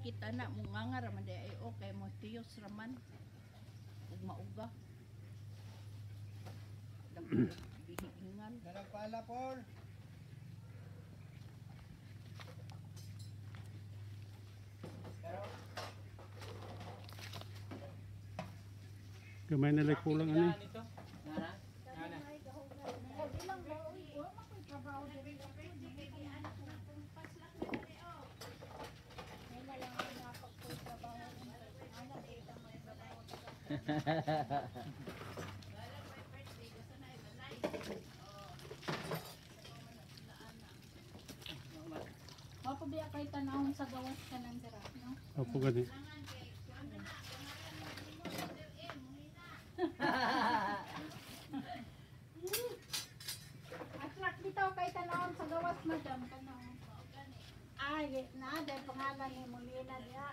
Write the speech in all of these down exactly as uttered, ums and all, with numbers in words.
dikit ana mo nga raman di ay okay mo tiyos raman ug mauga. Bihingan. Darag pala por. Gamay na lang kulang ano eh. Wapo biya kay tanawon sa gawas ka ng dira, no? Opo gani. Atrak bitaw kay tanawon sa gawas madam tanawon. Ay, na dahil pangalan ni Molina diya.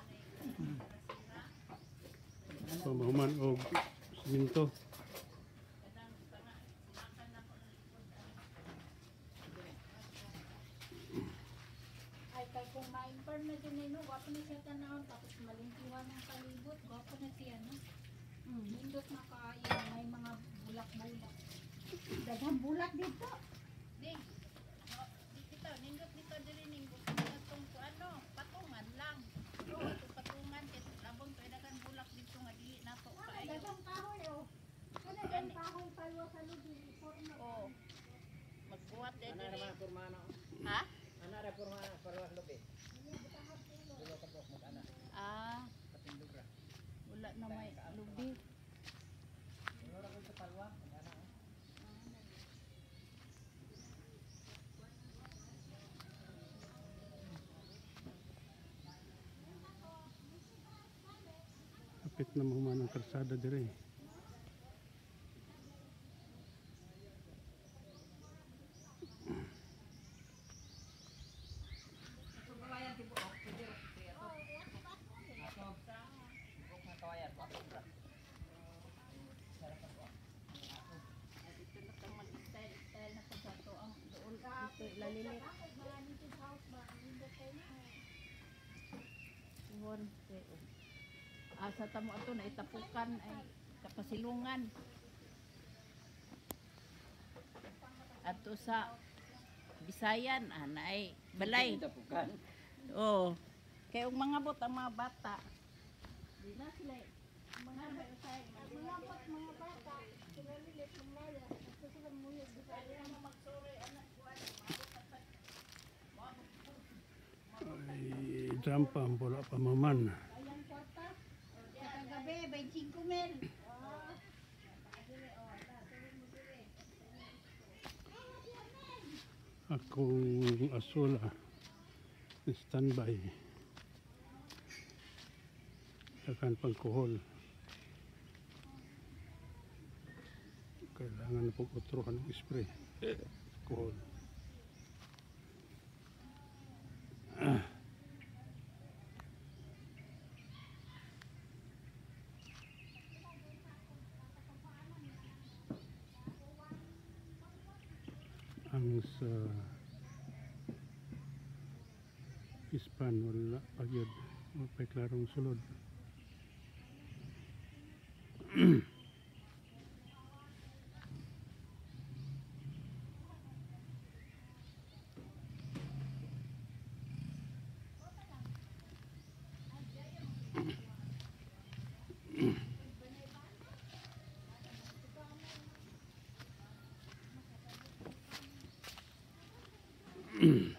Pamahuman o siminto. Ay, kay kung ma-inform na dyan nino, wapo na siya tanawon, tapos malimpiwan ng palibot, wapo na siya, no? Hmm, nindot na kaya, may mga bulak-bulak. Daghang bulak dito. Di. Dito nindot dito diri ning atong ano patungan lang. Oo, ito patungan kay labon kay dagan bulak dito nga dili nato Ano, kaayo. daghang kahoy, oh. Ano, daghang kahoy palwa sa lubi, iporno. Oo. Magbuhat din Ana diri. naman pormana. Ha? Ana ra pormana parwas lobe. Dulo ka po mag ana. Ah, Patindog ra. wala na may lubi. Dulo ra ko sa palwa mag ana. Kapit na mahuman ang karsada dire. Dito na tang mag-style-style na sa to ang doon dito lalilit. Iwan kay asa tamo ato na itapukan ay kapasilungan. Ato sa Bisayan ana ay balay. Tapukan. Oh. Kay og mga bot ang mga bata. Di na sila mga bata Mga pot, mga bata, sila lilit ng laya, at sila muyog di kaya. Ay, jampa ang bola pa maman. Ayan kwarta. sa kagabi twenty-five mil. Akong asula. Standby. Akan pangkuhol. Kailangan na pong utrohan ng spray. Kuhol. Ah. Ang sa ispan wala pagyod mapay klarong sulod. Mm.